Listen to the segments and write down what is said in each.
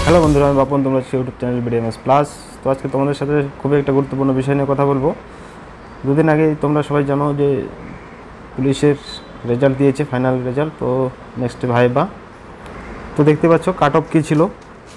Hello বন্ধুরা, আমি বাপন, তোমরা ইউটিউব চ্যানেল বিডিএমএস প্লাস। তো আজকে তোমাদের সাথে খুবই একটা গুরুত্বপূর্ণ বিষয় নিয়ে কথা বলবো। দুদিন আগে তোমরা সবাই জানো যে পুলিশের রেজাল্ট দিয়েছে, ফাইনাল রেজাল্ট। তো নেক্সট ভাইবা। তো দেখতে পাচ্ছ কাট অফ কী ছিল।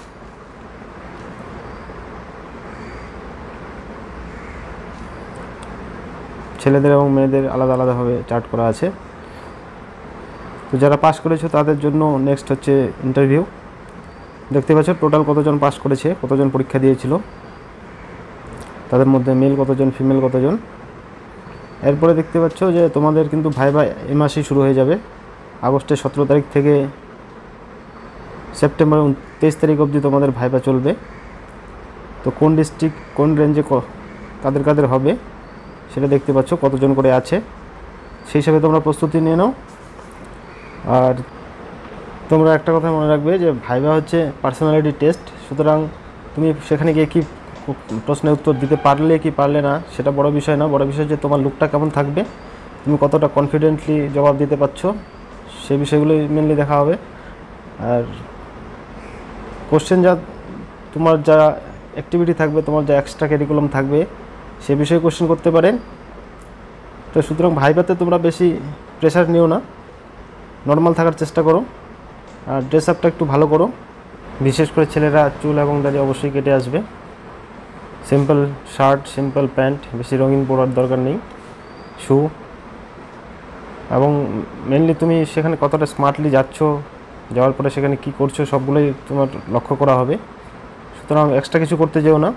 ছেলেদের এবং মেয়েদের আলাদা আলাদাভাবে চার্ট করা আছে। তো যারা পাস করেছো তাদের জন্য নেক্সট হচ্ছে ইন্টারভিউ। দেখতে পাচ্ছ টোটাল কতজন পাস করেছে, কতজন পরীক্ষা দিয়েছিল, তাদের মধ্যে মেল কতজন, ফিমেল কতজন। এরপরে দেখতে পাচ্ছ যে তোমাদের কিন্তু ভাইবা এই মাসেই শুরু হয়ে যাবে। আগস্টের 17 তারিখ থেকে সেপ্টেম্বর 23 তারিখ অবধি তোমাদের ভাইবা চলবে। তো কোন ডিস্ট্রিক্ট কোন রেঞ্জে কাদের কাদের হবে সেটা দেখতে পাচ্ছ, কতজন করে আছে, সেই হিসাবে তোমরা প্রস্তুতি নিয়ে নাও। আর তোমরা একটা কথা মনে রাখবে যে ভাইবা হচ্ছে পার্সোনালিটি টেস্ট। সুতরাং তুমি সেখানে গিয়ে কি প্রশ্নের উত্তর দিতে পারলে কি পারলে না সেটা বড় বিষয় না। বড় বিষয় যে তোমার লুকটা কেমন থাকবে, তুমি কতটা কনফিডেন্টলি জবাব দিতে পারছো, সেই বিষয়গুলোই মেনলি দেখা হবে। আর কোশ্চেন তোমার যা অ্যাক্টিভিটি থাকবে, তোমার যা এক্সট্রা কারিকুলাম থাকবে, সে বিষয়ে কোশ্চেন করতে পারেন। তো সুতরাং ভাইবাতে তোমরা বেশি প্রেশার নিও না, নর্মাল থাকার চেষ্টা করো। আর ড্রেস আপটা একটু ভালো করো। বিশেষ করে ছেলেরা চুল এবং দাড়ি অবশ্যই কেটে আসবে। সিম্পল শার্ট, সিম্পল প্যান্ট, বেশি রঙিন পরার দরকার নেই। শু, এবং মেনলি তুমি সেখানে কতটা স্মার্টলি যাচ্ছ, যাওয়ার পরে সেখানে কি করছো, সবগুলোই তোমার লক্ষ্য করা হবে। সুতরাং এক্সট্রা কিছু করতে যেও না,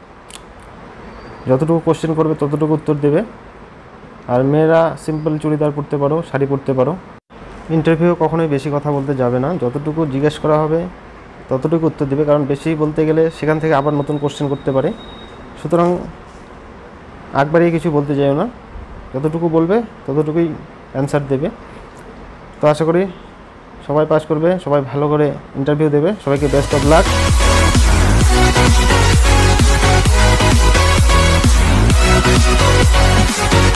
যতটুকু কোশ্চেন করবে ততটুকু উত্তর দেবে। আর মেয়েরা সিম্পল চুড়িদার পরতে পারো, শাড়ি পরতে পারো। ইন্টারভিউ কখনোই বেশি কথা বলতে যাবে না, যতটুকু জিজ্ঞেস করা হবে ততটুকু উত্তর দেবে, কারণ বেশি বলতে গেলে সেখান থেকে আবার নতুন কোশ্চেন করতে পারে। সুতরাং একবারেই কিছু বলতে যাও না, যতটুকু বলবে ততটুকুই অ্যান্সার দেবে। তো আশা করি সবাই পাস করবে, সবাই ভালো করে ইন্টারভিউ দেবে। সবাইকে বেস্ট অফ লাক।